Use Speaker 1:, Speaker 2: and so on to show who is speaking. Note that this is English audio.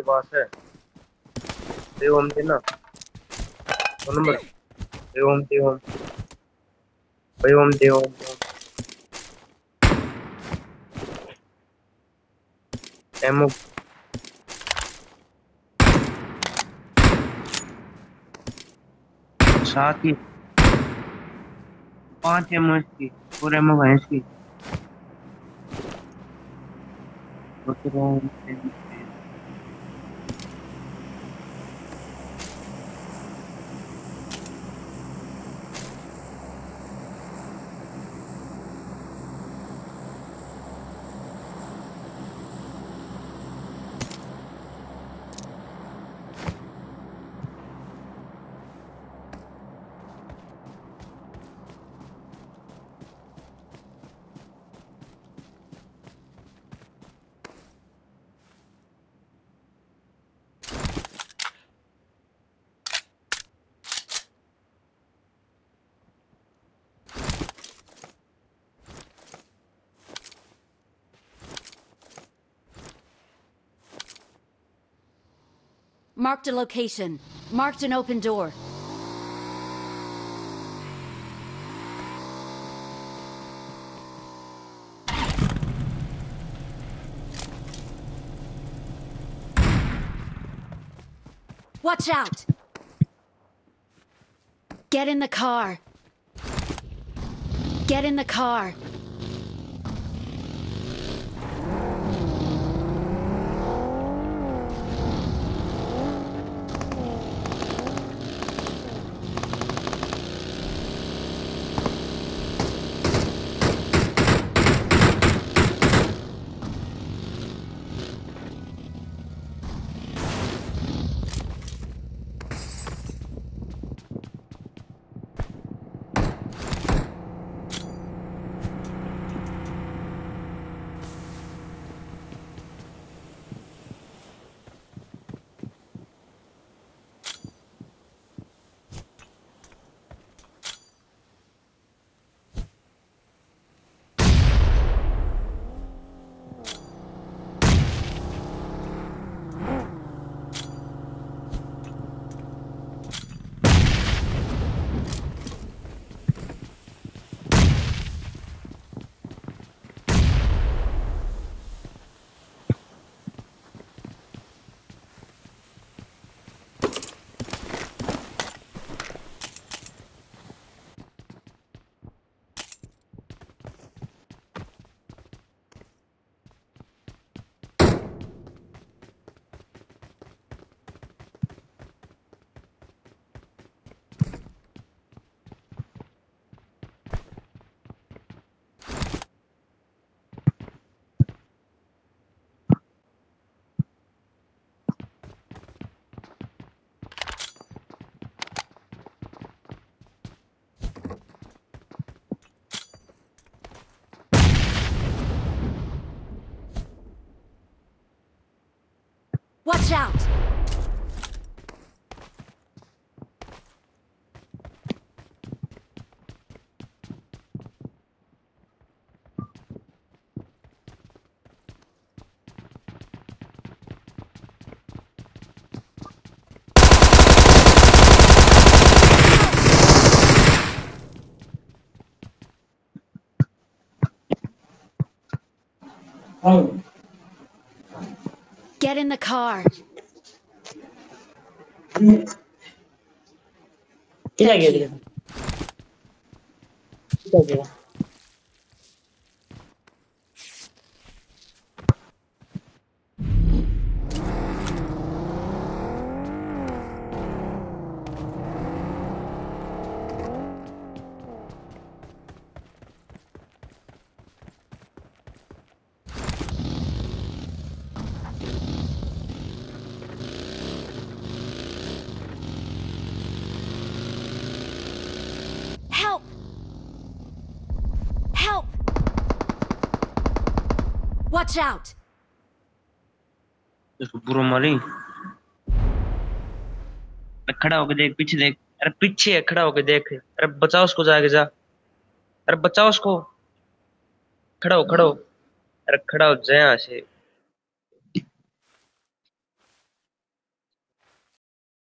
Speaker 1: पास है। दे ओम देना। 2 नंबर। दे ओम दे ओम। भाई ओम दे ओम दे ओम। एमओ। साथ ही 5 एमओ इसकी। और एमओ है इसकी। सोच रहा हूँ
Speaker 2: Marked a location. Marked an open door. Watch out! Get in the car. Get in the car. Watch out! Get in the car. Thank you. Help! Help! Watch out!
Speaker 1: इसको बुरा मारी। खड़ा होके देख, पीछे देख। अरे पीछे है, खड़ा होके देख। अरे बचाओ उसको, जाके जा। अरे बचाओ उसको। खड़ा हो खड़ा हो। अरे खड़ा हो, जा यहाँ से।